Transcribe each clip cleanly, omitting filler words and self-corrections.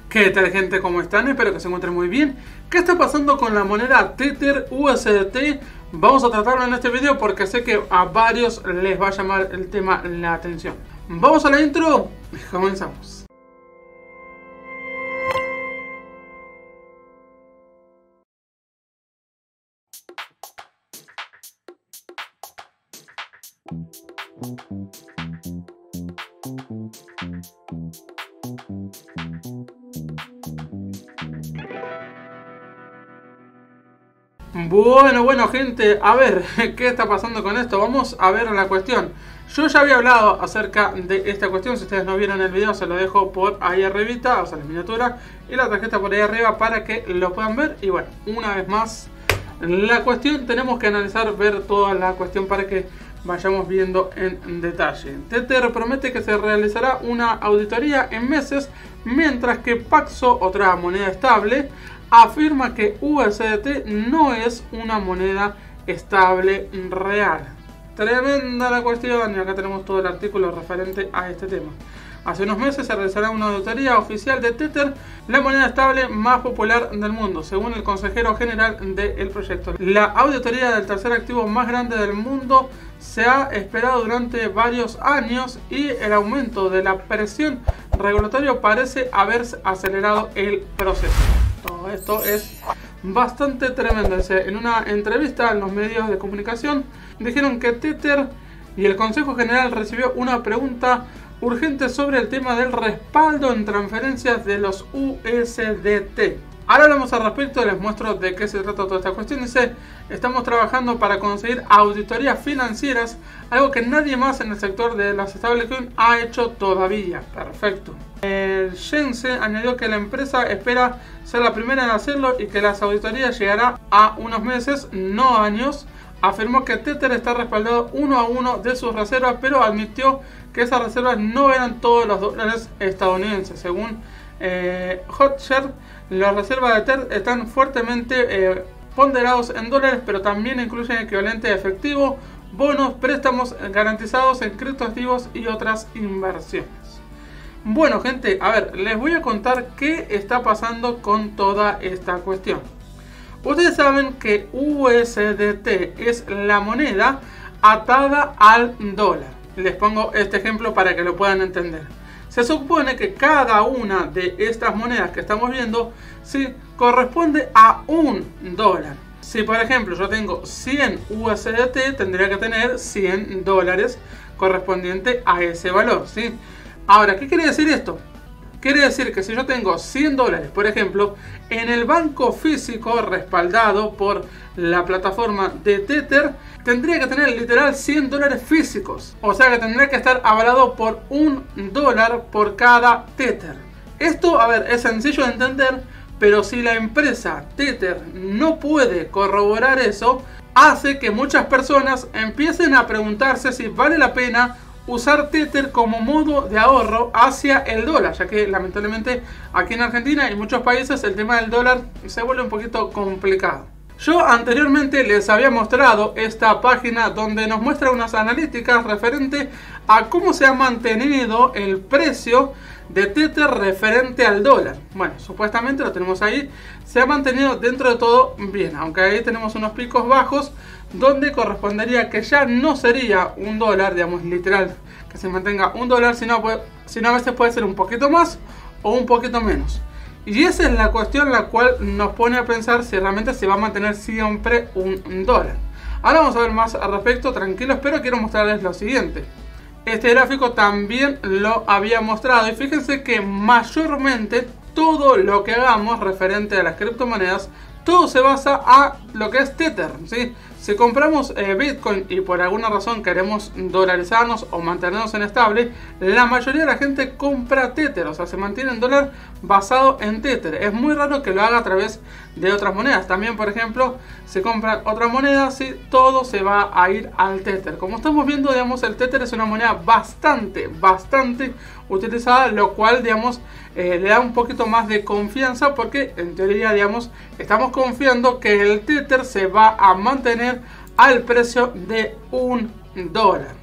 ¿Qué tal, gente? ¿Cómo están? Espero que se encuentren muy bien. ¿Qué está pasando con la moneda Tether USDT? Vamos a tratarlo en este video porque sé que a varios les va a llamar el tema la atención. Vamos a la intro y comenzamos. Bueno gente, a ver, ¿qué está pasando con esto? Vamos a ver la cuestión. Yo ya había hablado acerca de esta cuestión. Si ustedes no vieron el video, se lo dejo por ahí arribita, o sea, la miniatura y la tarjeta por ahí arriba para que lo puedan ver. Y bueno, una vez más, la cuestión, tenemos que analizar, ver toda la cuestión para que vayamos viendo en detalle. Tether promete que se realizará una auditoría en meses, mientras que Paxos, otra moneda estable, afirma que USDT no es una moneda estable real. Tremenda la cuestión, y acá tenemos todo el artículo referente a este tema. Hace unos meses se realizará una auditoría oficial de Tether, la moneda estable más popular del mundo, según el consejero general del proyecto. La auditoría del tercer activo más grande del mundo se ha esperado durante varios años y el aumento de la presión regulatoria parece haber acelerado el proceso. Todo esto es bastante tremendo. En una entrevista en los medios de comunicación dijeron que Tether y el Consejo General recibió una pregunta urgente sobre el tema del respaldo en transferencias de los USDT. Ahora hablamos al respecto, les muestro de qué se trata toda esta cuestión. Dice: estamos trabajando para conseguir auditorías financieras, algo que nadie más en el sector de las stablecoins ha hecho todavía. Perfecto. El Shense añadió que la empresa espera ser la primera en hacerlo y que las auditorías llegará a unos meses, no años. Afirmó que Tether está respaldado uno a uno de sus reservas, pero admitió que esas reservas no eran todos los dólares estadounidenses. Según Hotshare, las reservas de Tether están fuertemente ponderados en dólares, pero también incluyen equivalente de efectivo, bonos, préstamos garantizados en criptoactivos y otras inversiones. Bueno gente, a ver, les voy a contar qué está pasando con toda esta cuestión. Ustedes saben que USDT es la moneda atada al dólar. Les pongo este ejemplo para que lo puedan entender. Se supone que cada una de estas monedas que estamos viendo sí corresponde a un dólar. Si por ejemplo yo tengo 100 USDT, tendría que tener 100 dólares correspondiente a ese valor, ¿sí? Ahora, ¿qué quiere decir esto? Quiere decir que si yo tengo 100 dólares, por ejemplo, en el banco físico respaldado por la plataforma de Tether, tendría que tener literal 100 dólares físicos. O sea que tendría que estar avalado por $1 por cada Tether. Esto, a ver, es sencillo de entender, pero si la empresa Tether no puede corroborar eso, hace que muchas personas empiecen a preguntarse si vale la pena usar Tether como modo de ahorro hacia el dólar, ya que lamentablemente aquí en Argentina y en muchos países el tema del dólar se vuelve un poquito complicado. Yo anteriormente les había mostrado esta página donde nos muestra unas analíticas referente a cómo se ha mantenido el precio de Tether referente al dólar. Bueno, supuestamente lo tenemos ahí, se ha mantenido dentro de todo bien, aunque ahí tenemos unos picos bajos donde correspondería que ya no sería un dólar, digamos literal, que se mantenga un dólar, sino a veces puede ser un poquito más o un poquito menos. Y esa es la cuestión la cual nos pone a pensar si realmente se va a mantener siempre un dólar. Ahora vamos a ver más al respecto, tranquilos, pero quiero mostrarles lo siguiente. Este gráfico también lo había mostrado y fíjense que mayormente todo lo que hagamos referente a las criptomonedas, todo se basa a lo que es Tether, ¿sí? Si compramos Bitcoin y por alguna razón queremos dolarizarnos o mantenernos en estable, la mayoría de la gente compra Tether, o sea, se mantiene en dólar basado en Tether. Es muy raro que lo haga a través de otras monedas. También, por ejemplo, si compran otra moneda, sí, todo se va a ir al Tether. Como estamos viendo, digamos, el Tether es una moneda bastante utilizada, lo cual, digamos, le da un poquito más de confianza porque en teoría, digamos, estamos confiando que el Tether se va a mantener al precio de $1.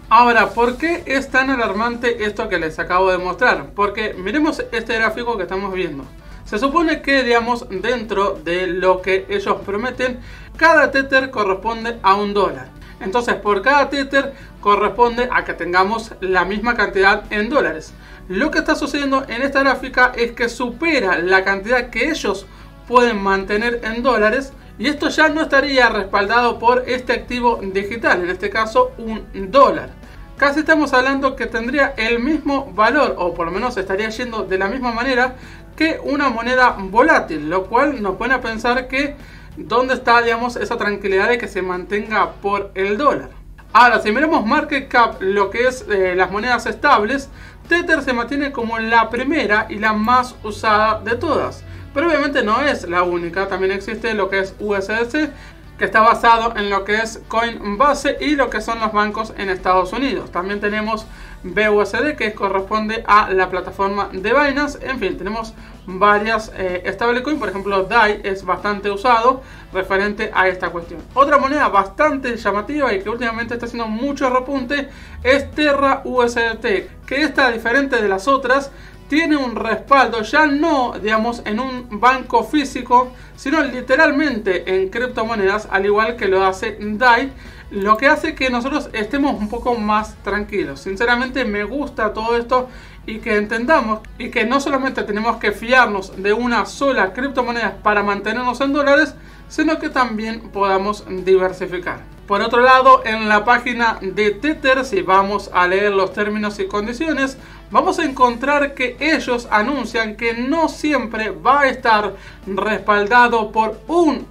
Ahora, ¿por qué es tan alarmante esto que les acabo de mostrar? Porque miremos este gráfico que estamos viendo. Se supone que, digamos, dentro de lo que ellos prometen, cada tether corresponde a $1. Entonces, por cada tether corresponde a que tengamos la misma cantidad en dólares. Lo que está sucediendo en esta gráfica es que supera la cantidad que ellos pueden mantener en dólares, y esto ya no estaría respaldado por este activo digital, en este caso $1. Casi estamos hablando que tendría el mismo valor, o por lo menos estaría yendo de la misma manera que una moneda volátil, lo cual nos pone a pensar que dónde está, digamos, esa tranquilidad de que se mantenga por el dólar. Ahora, si miramos market cap, lo que es las monedas estables, Tether se mantiene como la primera y la más usada de todas. Pero obviamente no es la única, también existe lo que es USDC, que está basado en lo que es Coinbase y lo que son los bancos en Estados Unidos. También tenemos BUSD, que corresponde a la plataforma de Binance. En fin, tenemos varias stablecoin. Por ejemplo, DAI es bastante usado referente a esta cuestión. Otra moneda bastante llamativa y que últimamente está haciendo mucho repunte es Terra USDT, que esta, diferente de las otras, tiene un respaldo ya no, digamos, en un banco físico, sino literalmente en criptomonedas, al igual que lo hace DAI, lo que hace que nosotros estemos un poco más tranquilos. Sinceramente me gusta todo esto y que entendamos y que no solamente tenemos que fiarnos de una sola criptomoneda para mantenernos en dólares, sino que también podamos diversificar. Por otro lado, en la página de Tether, si vamos a leer los términos y condiciones, vamos a encontrar que ellos anuncian que no siempre va a estar respaldado por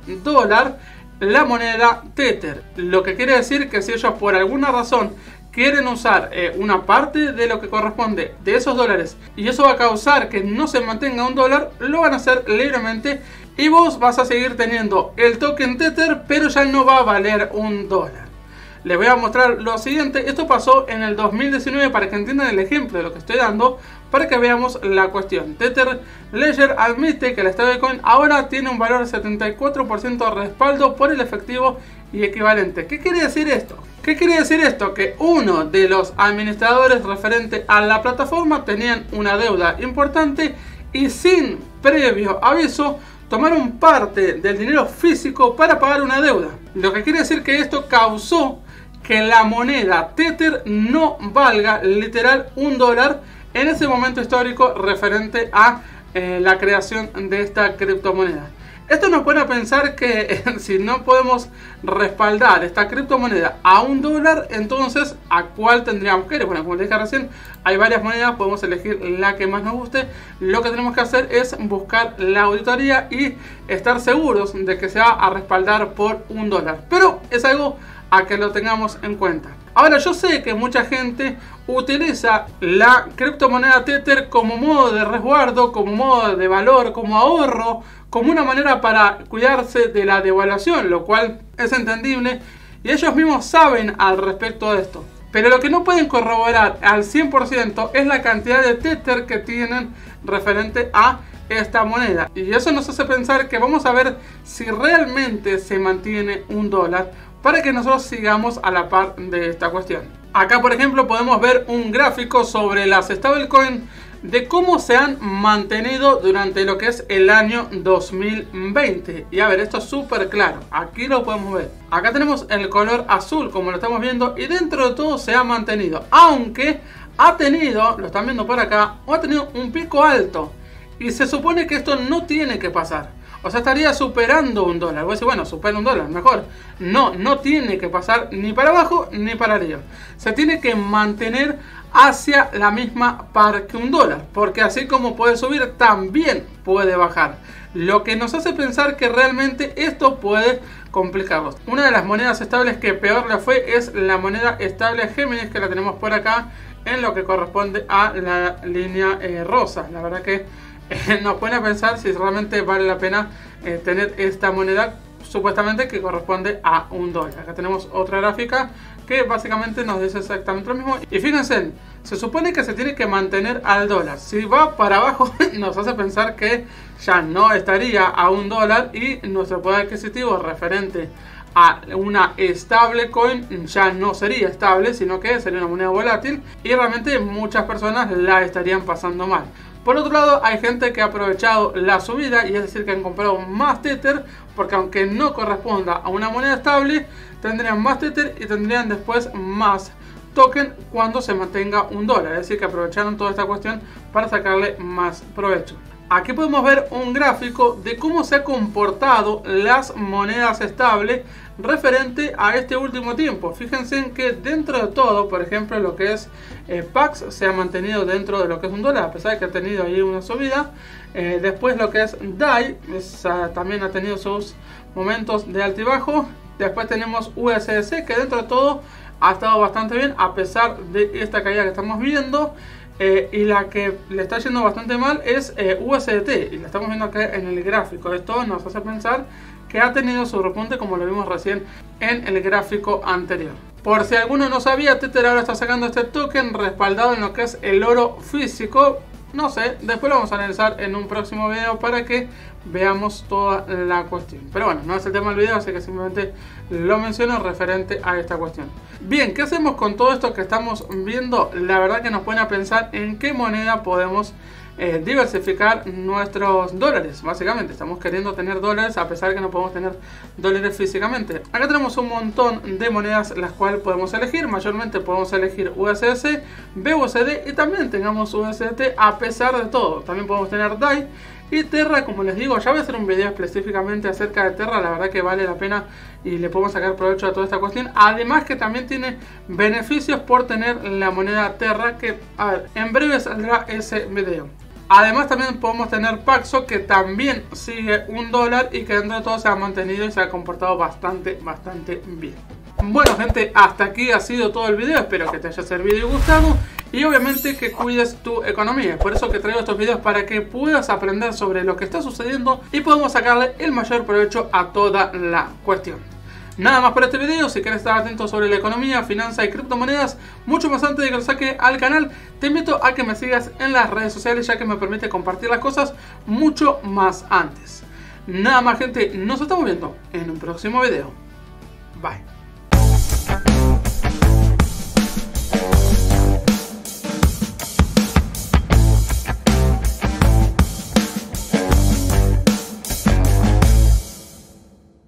$1 la moneda Tether. Lo que quiere decir que si ellos por alguna razón quieren usar una parte de lo que corresponde de esos dólares y eso va a causar que no se mantenga $1, lo van a hacer libremente y vos vas a seguir teniendo el token Tether, pero ya no va a valer $1. Les voy a mostrar lo siguiente. Esto pasó en el 2019 para que entiendan el ejemplo de lo que estoy dando, para que veamos la cuestión. Tether Ledger admite que la stablecoin ahora tiene un valor 74% de respaldo por el efectivo y equivalente. ¿Qué quiere decir esto? ¿Qué quiere decir esto? Que uno de los administradores referente a la plataforma tenían una deuda importante y sin previo aviso tomaron parte del dinero físico para pagar una deuda. Lo que quiere decir que esto causó que la moneda Tether no valga literal $1 en ese momento histórico referente a la creación de esta criptomoneda. Esto nos pone a pensar que si no podemos respaldar esta criptomoneda a $1, entonces ¿a cuál tendríamos que ir? Bueno, como les dije recién, hay varias monedas, podemos elegir la que más nos guste. Lo que tenemos que hacer es buscar la auditoría y estar seguros de que se va a respaldar por $1. Pero es algo a que lo tengamos en cuenta. Ahora, yo sé que mucha gente utiliza la criptomoneda Tether como modo de resguardo, como modo de valor, como ahorro, como una manera para cuidarse de la devaluación, lo cual es entendible y ellos mismos saben al respecto de esto. Pero lo que no pueden corroborar al 100% es la cantidad de Tether que tienen referente a esta moneda. Y eso nos hace pensar que vamos a ver si realmente se mantiene $1 para que nosotros sigamos a la par de esta cuestión. Acá, por ejemplo, podemos ver un gráfico sobre las stablecoins de cómo se han mantenido durante lo que es el año 2020. Y a ver, esto es súper claro, aquí lo podemos ver. Acá tenemos el color azul como lo estamos viendo y dentro de todo se ha mantenido, aunque ha tenido, lo están viendo por acá, ha tenido un pico alto y se supone que esto no tiene que pasar. O sea, estaría superando $1. Voy a decir, bueno, supera $1, mejor. No, no tiene que pasar ni para abajo ni para arriba. Se tiene que mantener hacia la misma par que $1. Porque así como puede subir, también puede bajar. Lo que nos hace pensar que realmente esto puede complicarlos. Una de las monedas estables que peor le fue es la moneda estable Géminis, que la tenemos por acá en lo que corresponde a la línea rosa. La verdad que nos pone a pensar si realmente vale la pena tener esta moneda supuestamente que corresponde a $1. Acá tenemos otra gráfica que básicamente nos dice exactamente lo mismo. Y fíjense, se supone que se tiene que mantener al dólar. Si va para abajo nos hace pensar que ya no estaría a $1 y nuestro poder adquisitivo referente a una stablecoin, ya no sería estable, sino que sería una moneda volátil y realmente muchas personas la estarían pasando mal. Por otro lado, hay gente que ha aprovechado la subida, y es decir que han comprado más Tether, porque aunque no corresponda a una moneda estable, tendrían más Tether y tendrían después más token cuando se mantenga un dólar. Es decir que aprovecharon toda esta cuestión para sacarle más provecho. Aquí podemos ver un gráfico de cómo se han comportado las monedas estables referente a este último tiempo. Fíjense en que dentro de todo, por ejemplo, lo que es PAX se ha mantenido dentro de lo que es un dólar, a pesar de que ha tenido ahí una subida. Después lo que es DAI también ha tenido sus momentos de alto y bajo. Después tenemos USDC, que dentro de todo ha estado bastante bien a pesar de esta caída que estamos viendo. Y la que le está yendo bastante mal es USDT, y la estamos viendo acá en el gráfico. Esto nos hace pensar que ha tenido su repunte, como lo vimos recién en el gráfico anterior. Por si alguno no sabía, Tether ahora está sacando este token respaldado en lo que es el oro físico. No sé, después lo vamos a analizar en un próximo video para que veamos toda la cuestión. Pero bueno, no es el tema del video, así que simplemente lo menciono referente a esta cuestión. Bien, ¿qué hacemos con todo esto que estamos viendo? La verdad que nos pone a pensar en qué moneda podemos diversificar nuestros dólares. Básicamente estamos queriendo tener dólares a pesar de que no podemos tener dólares físicamente. Acá tenemos un montón de monedas las cuales podemos elegir. Mayormente podemos elegir USDC, BUSD y también tengamos USDT a pesar de todo. También podemos tener DAI y Terra. Como les digo, ya voy a hacer un video específicamente acerca de Terra. La verdad que vale la pena y le podemos sacar provecho a toda esta cuestión. Además que también tiene beneficios por tener la moneda Terra, que a ver, en breve saldrá ese video. Además también podemos tener Paxos, que también sigue un dólar y que dentro de todo se ha mantenido y se ha comportado bastante bien. Bueno gente, hasta aquí ha sido todo el video, espero que te haya servido y gustado y obviamente que cuides tu economía. Por eso que traigo estos videos, para que puedas aprender sobre lo que está sucediendo y podamos sacarle el mayor provecho a toda la cuestión. Nada más por este video. Si quieres estar atento sobre la economía, finanzas y criptomonedas mucho más antes de que lo saque al canal, te invito a que me sigas en las redes sociales, ya que me permite compartir las cosas mucho más antes. Nada más gente, nos estamos viendo en un próximo video. Bye.